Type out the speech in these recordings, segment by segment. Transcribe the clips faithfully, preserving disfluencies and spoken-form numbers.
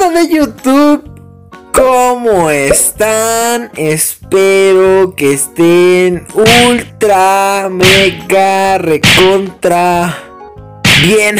banda de YouTube, ¿cómo están? Espero que estén ultra, mega, recontra bien.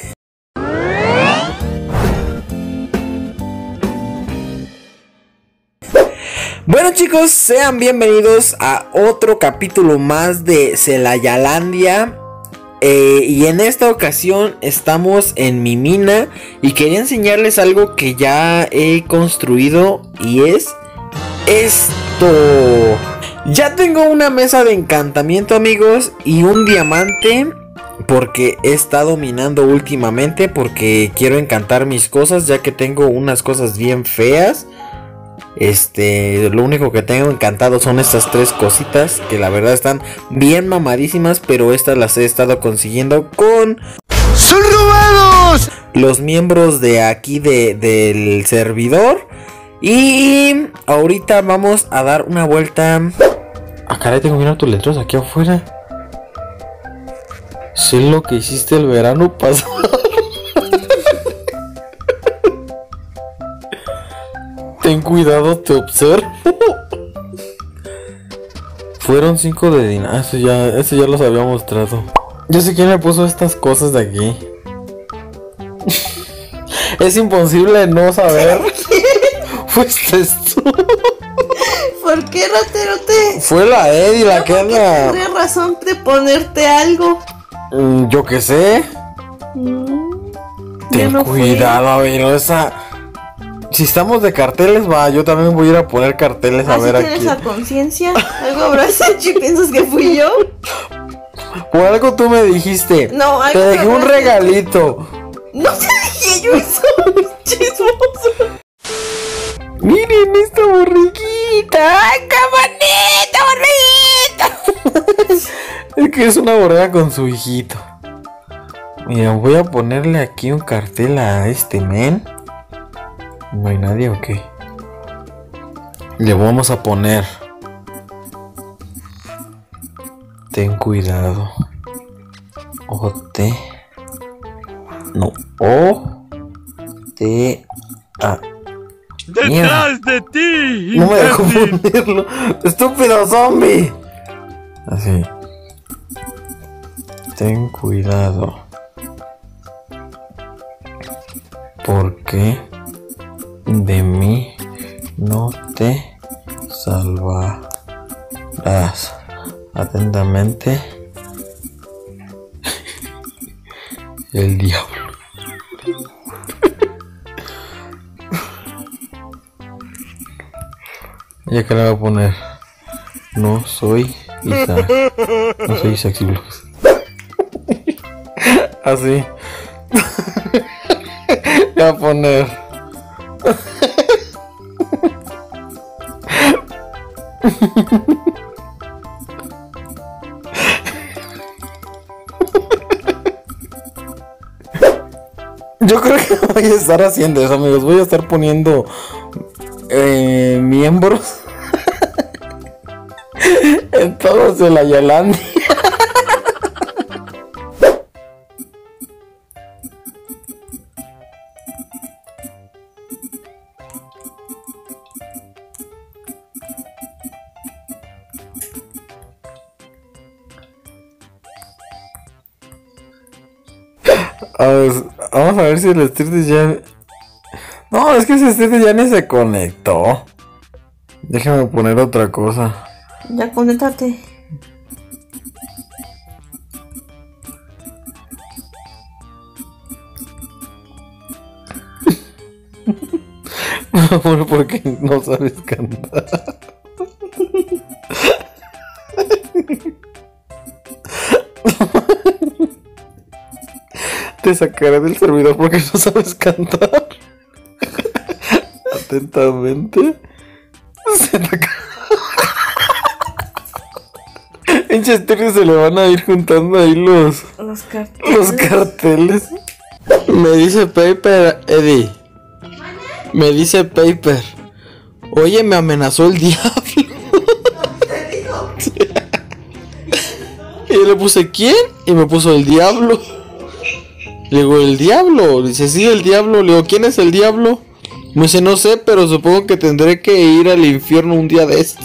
Bueno chicos, sean bienvenidos a otro capítulo más de Celayalandia. Eh, y en esta ocasión estamos en mi mina y quería enseñarles algo que ya he construido y es esto. Ya tengo una mesa de encantamiento, amigos, y un diamante porque he estado minando últimamente porque quiero encantar mis cosas, ya que tengo unas cosas bien feas. Este, lo único que tengo encantado son estas tres cositas que la verdad están bien mamadísimas, pero estas las he estado consiguiendo con... ¡Son robados! Los miembros de aquí de, del servidor. Y ahorita vamos a dar una vuelta. Ah, caray, tengo bien tus letras aquí afuera. Sé lo que hiciste el verano pasado. Ten cuidado, te observo. Fueron cinco de dinero. Eso ya, eso ya los había mostrado. Yo sé quién me puso estas cosas de aquí. Es imposible no saber. Fuiste tú. ¿Por qué, Raterote? Fue la Eddie la que anda. Tendría razón de ponerte algo. Mm, yo qué sé. Mm, Ten no cuidado, a ver, esa. Si estamos de carteles, va, yo también voy a ir a poner carteles a ver aquí. ¿Tienes la conciencia? ¿Algo habrás hecho y piensas que fui yo? Por algo tú me dijiste. No, algo te dejé un hecho. regalito. No te dije yo eso, chismoso. Miren esta borreguita. ¡Ay, qué bonita borreguita! Es que es una borrega con su hijito. Mira, voy a ponerle aquí un cartel a este men. ¿No hay nadie o qué? Le vamos a poner. Ten cuidado. O T. No. O T A. ¡Detrás de ti! No me dejó ponerlo. ¡Estúpido zombie! Así. Ten cuidado. ¿Por qué? De mí no te salvarás. Atentamente, el diablo. Y acá le voy a poner: no soy Isaac. No soy Isaac Blues. Así. Voy a poner. Yo creo que voy a estar haciendo eso, amigos. Voy a estar poniendo eh, miembros en todos de la Yalandia. A ver, vamos a ver si el street ya... No, es que ese street ya ni se conectó. Déjame poner otra cosa. Ya, conéctate. Amor, porque no sabes cantar. Te sacaré del servidor porque no sabes cantar. Atentamente. Se te ca... En Chester se le van a ir juntando ahí los... Los carteles. Los carteles. Me dice Paper, Eddie. Me dice Paper. Oye, me amenazó el diablo. Y yo le puse ¿quién? Y me puso el diablo. Le digo, ¿el diablo? Dice, sí, el diablo. Le digo, ¿quién es el diablo? Me dice, no sé, pero supongo que tendré que ir al infierno un día de estos.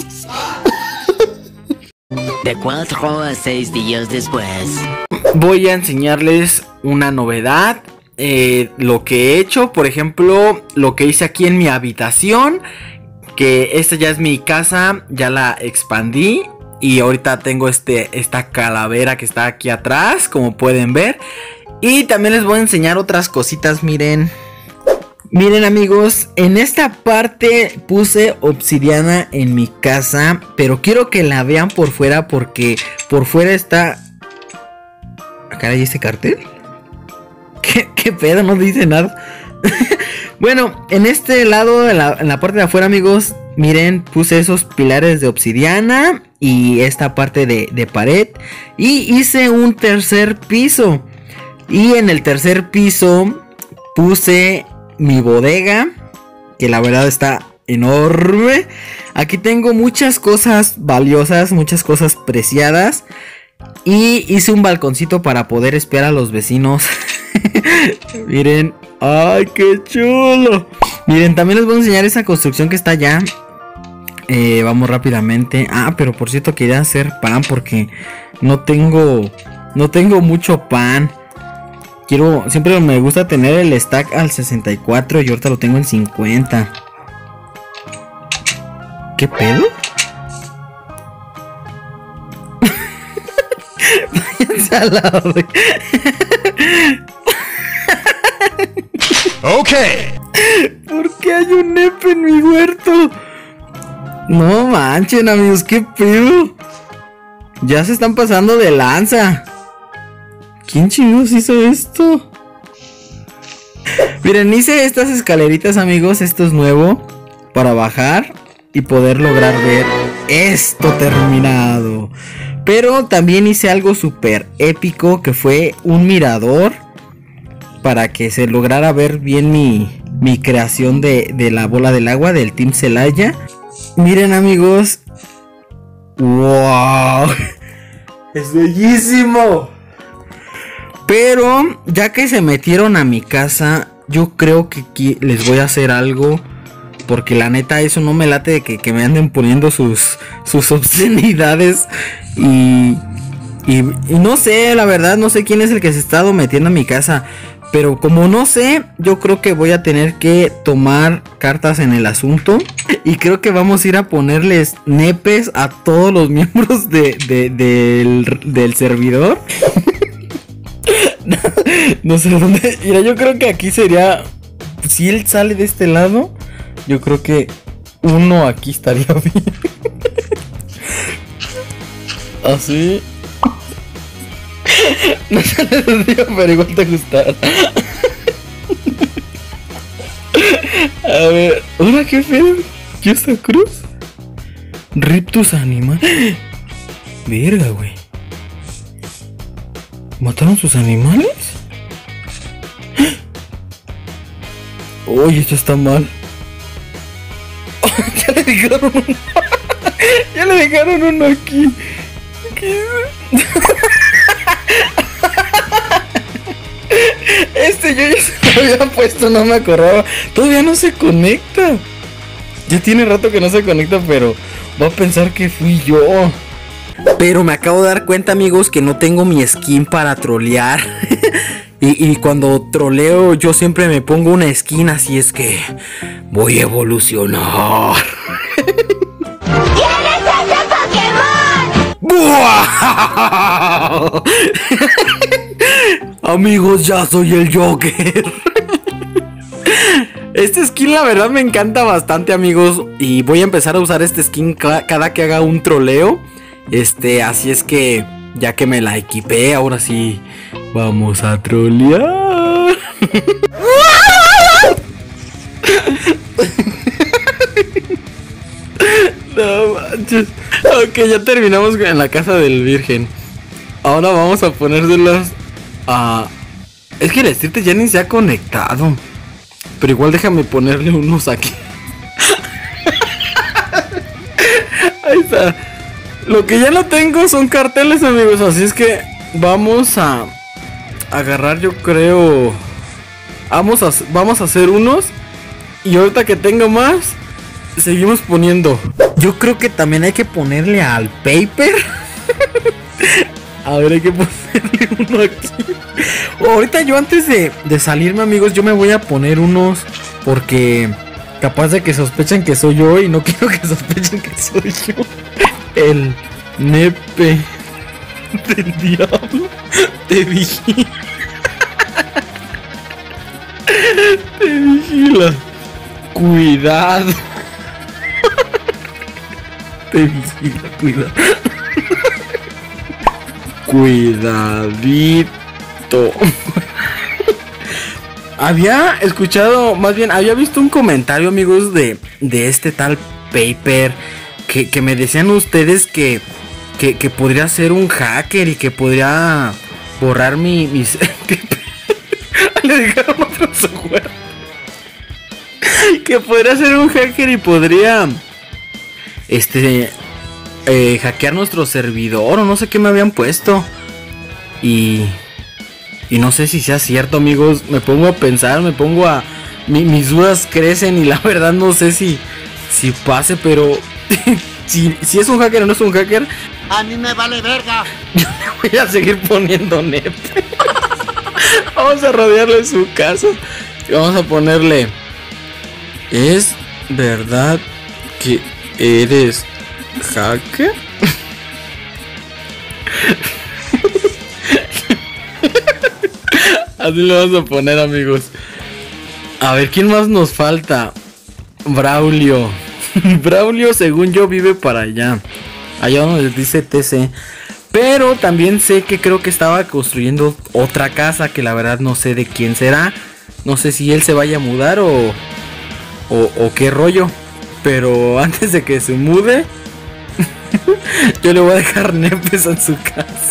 De cuatro a seis días después. Voy a enseñarles una novedad. Eh, lo que he hecho, por ejemplo, lo que hice aquí en mi habitación. Que esta ya es mi casa, ya la expandí. Y ahorita tengo este, esta calavera que está aquí atrás, como pueden ver. Y también les voy a enseñar otras cositas, miren. Miren amigos, en esta parte puse obsidiana en mi casa, pero quiero que la vean por fuera porque por fuera está... Caray, ¿este cartel? ¿Qué, qué pedo? No dice nada. Bueno, en este lado, en la, en la parte de afuera amigos, miren, puse esos pilares de obsidiana y esta parte de, de pared. Y hice un tercer piso. Y en el tercer piso puse... mi bodega, que la verdad está enorme. Aquí tengo muchas cosas valiosas, muchas cosas preciadas. Y hice un balconcito para poder espiar a los vecinos. Miren, ¡ay, qué chulo! Miren, también les voy a enseñar esa construcción que está allá. eh, Vamos rápidamente. Ah, pero por cierto quería hacer pan porque no tengo No tengo mucho pan. Quiero, siempre me gusta tener el stack al sesenta y cuatro y ahorita lo tengo en cincuenta. ¿Qué pedo? Váyanse a la de... Ok. ¿Por qué hay un nepe en mi huerto? No manchen amigos, ¿qué pedo? Ya se están pasando de lanza. ¿Quién chingados hizo esto? Miren, hice estas escaleritas amigos, esto es nuevo, para bajar y poder lograr ver esto terminado. Pero también hice algo súper épico, que fue un mirador, para que se lograra ver bien mi, mi creación de, de la bola del agua del Team Celaya. Miren amigos, wow, es bellísimo. Pero ya que se metieron a mi casa, yo creo que aquí les voy a hacer algo. Porque la neta eso no me late de que, que me anden poniendo sus, sus obscenidades. Y, y, y no sé, la verdad no sé quién es el que se ha estado metiendo a mi casa. Pero como no sé, yo creo que voy a tener que tomar cartas en el asunto. Y creo que vamos a ir a ponerles nepes a todos los miembros de, de, del, del servidor. No, no sé dónde. Mira, yo creo que aquí sería. Si él sale de este lado, yo creo que uno aquí estaría bien. Así. No sé el digo, pero igual te gustará. A ver, hola, qué feo. ¿Qué esta cruz? Riptus animal. Verga, güey. ¿Mataron sus animales? Oye, esto está mal. Ya le dejaron uno. Ya le dejaron uno aquí. ¿Qué? Este yo ya se lo había puesto, no me acordaba. Todavía no se conecta. Ya tiene rato que no se conecta, pero va a pensar que fui yo. Pero me acabo de dar cuenta, amigos, que no tengo mi skin para trolear. y, y cuando troleo yo siempre me pongo una skin, así es que voy a evolucionar. ¿Quién es ese Pokémon? ¡Buah! Amigos, ya soy el Joker. Este skin la verdad me encanta bastante, amigos. Y voy a empezar a usar este skin ca cada que haga un troleo. Este, así es que ya que me la equipé, ahora sí vamos a trolear. No manches. Ok, ya terminamos en la casa del virgen. Ahora vamos a ponérselas a... Es que el Street ya ni se ha conectado. Pero igual déjame ponerle unos aquí. Ahí está. Lo que ya no tengo son carteles, amigos. Así es que vamos a agarrar, yo creo. Vamos a, vamos a hacer unos. Y ahorita que tengo más, seguimos poniendo. Yo creo que también hay que ponerle al paper. A ver, hay que ponerle uno aquí. Ahorita yo antes de, de salirme, amigos, yo me voy a poner unos. Porque capaz de que sospechen que soy yo. Y no quiero que sospechen que soy yo. El nepe del diablo te vigila. Te vigila. Cuidado. Te vigila, cuidado. Cuidadito. Había escuchado, más bien, había visto un comentario, amigos, de, de este tal paper. Que, que me decían ustedes que, que, que podría ser un hacker y que podría borrar mi, mis... Le dejaron otro software. Que podría ser un hacker y podría... Este... Eh, hackear nuestro servidor o no sé qué me habían puesto. Y... Y no sé si sea cierto, amigos. Me pongo a pensar, me pongo a... Mi, mis dudas crecen y la verdad no sé si... Si pase, pero... si, si es un hacker o no es un hacker... A mí me vale verga. Yo le voy a seguir poniendo nepe. Vamos a rodearle su casa. Y vamos a ponerle... ¿Es verdad que eres hacker? Así lo vamos a poner, amigos. A ver, ¿quién más nos falta? Braulio. Braulio, según yo, vive para allá. Allá donde dice T C. Pero también sé que creo que estaba construyendo otra casa, que la verdad no sé de quién será. No sé si él se vaya a mudar o, o, o qué rollo. Pero antes de que se mude, yo le voy a dejar nepes en su casa.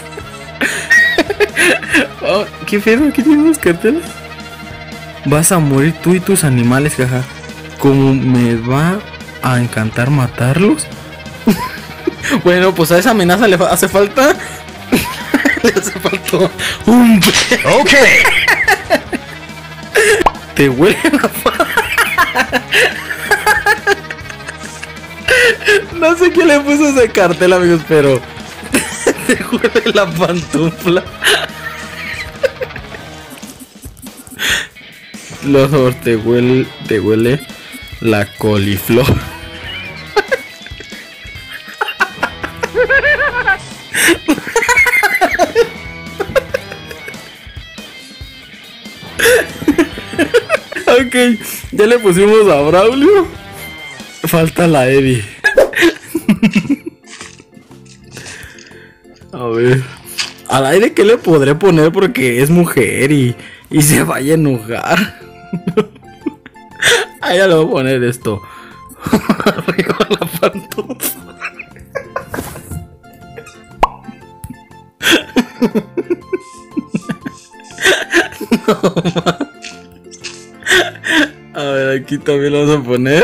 Oh, ¿qué pedo? ¿Qué tienen los carteles? Vas a morir tú y tus animales, jaja. ¿Cómo me va a encantar matarlos? Bueno, pues a esa amenaza le hace falta. Le hace falta un... Ok. Te huele la... No sé quién le puso ese cartel, amigos, pero... Te huele la pantufla. Los te huele, te huele la coliflor. Ok, ya le pusimos a Braulio. Falta la Eddie. A ver. Al aire, ¿qué le podré poner? Porque es mujer y, y se vaya a enojar. Ah, ya le voy a poner esto. Arriba la pantufla. No, man. A ver, aquí también lo vamos a poner.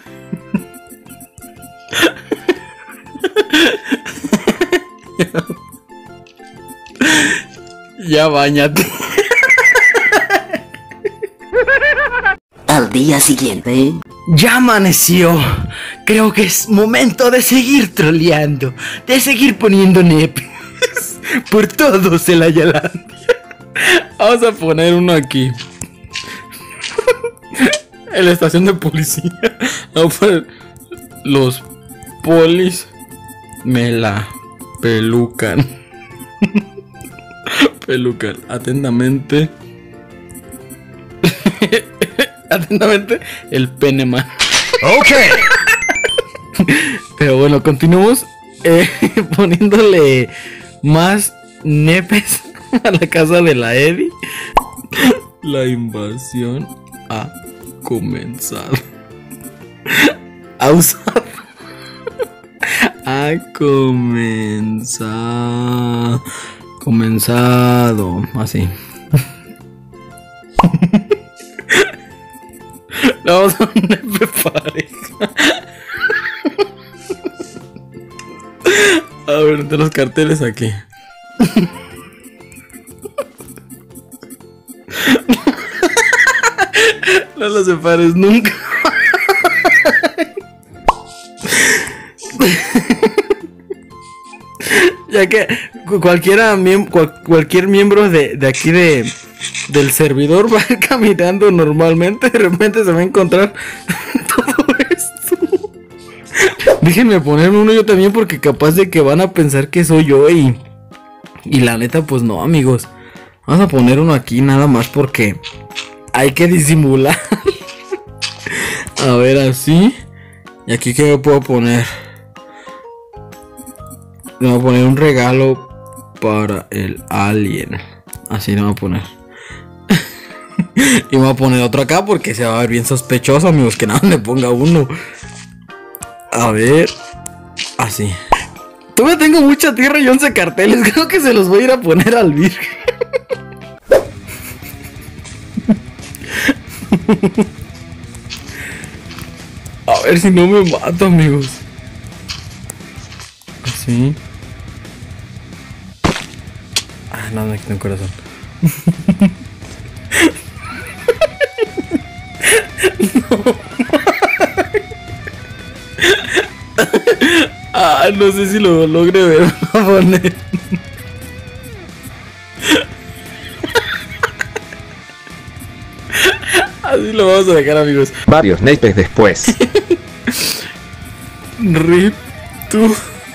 Ya bañate. Al día siguiente. Ya amaneció. Creo que es momento de seguir troleando. De seguir poniendo nepes por todo Celayalandia. Vamos a poner uno aquí. En la estación de policía. Vamos a poner... Los polis me la pelucan. Pelucan. Atentamente. Atentamente. El peneman. Ok. Pero bueno, continuamos eh, poniéndole más nepes a la casa de la Eddie. La invasión ha comenzado. Ha usado. Ha comenzado. Comenzado. Así. Le vamos a un nepe pareja. A ver, de los carteles aquí. No los separes nunca. Ya que cualquiera miem cual cualquier miembro de, de aquí de del servidor va a ir caminando normalmente, de repente se va a encontrar todo esto. Déjenme ponerme uno yo también porque capaz de que van a pensar que soy yo y y la neta pues no, amigos. Vamos a poner uno aquí nada más porque hay que disimular. A ver, así. Y aquí que me puedo poner. Le voy a poner un regalo para el alien. Así le voy a poner. Y me voy a poner otro acá porque se va a ver bien sospechoso, amigos. Que nada le ponga uno. A ver. Así. Todavía tengo mucha tierra y once carteles. Creo que se los voy a ir a poner al virgen. A ver si no me mato, amigos. Así. Ah, no, me quito un corazón. No. Ah, no sé si lo logre ver. Voy a poner. Así lo vamos a dejar, amigos. Varios nepes después. Rip tu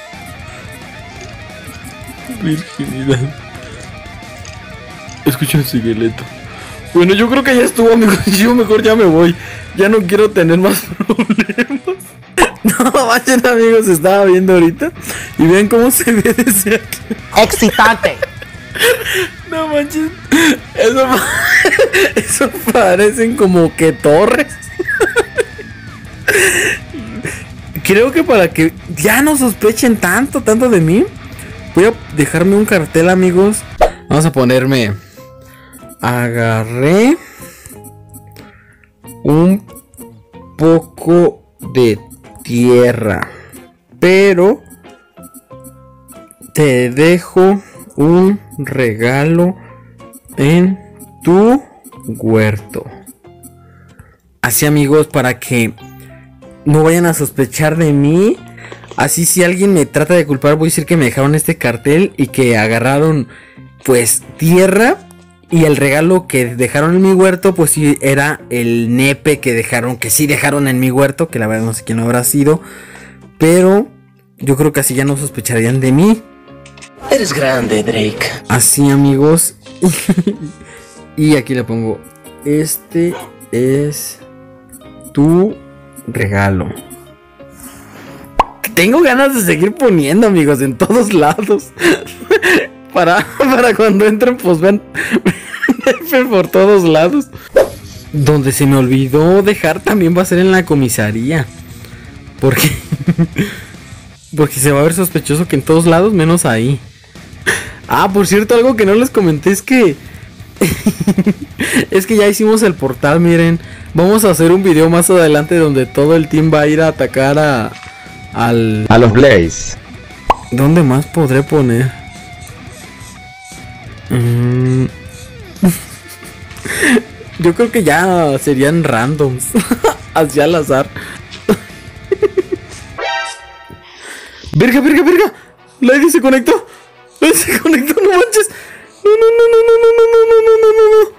virginidad. Escucha un esqueleto. Bueno, yo creo que ya estuvo, amigos. Yo mejor ya me voy. Ya no quiero tener más problemas. No, vayan, amigos, estaba viendo ahorita. Y vean cómo se ve desde aquí. Excitante. No manches. Eso, eso parecen como que torres. Creo que para que ya no sospechen tanto, tanto de mí, voy a dejarme un cartel, amigos. Vamos a ponerme. Agarré un poco de tierra, pero te dejo un regalo en tu huerto. Así, amigos, para que no vayan a sospechar de mí. Así, si alguien me trata de culpar, voy a decir que me dejaron este cartel y que agarraron pues tierra. Y el regalo que dejaron en mi huerto, pues sí, era el nepe que dejaron, que sí dejaron en mi huerto, que la verdad no sé quién lo habrá sido. Pero yo creo que así ya no sospecharían de mí. Eres grande, Drake. Así, amigos. Y aquí le pongo, este es tu regalo. Tengo ganas de seguir poniendo, amigos, en todos lados. Para, para cuando entren, pues vean por todos lados. Donde se me olvidó dejar también va a ser en la comisaría. Porque porque se va a ver sospechoso que en todos lados, menos ahí. Ah, por cierto, algo que no les comenté es que es que ya hicimos el portal, miren. Vamos a hacer un video más adelante donde todo el team va a ir a atacar a al A los Blaze. ¿Dónde más podré poner? Mm. Yo creo que ya serían randoms. Hacia al azar. Verga, verga, verga. Lady se conectó. Lady se conectó, no manches. No, no, no, no, no, no, no, no, no, no, no.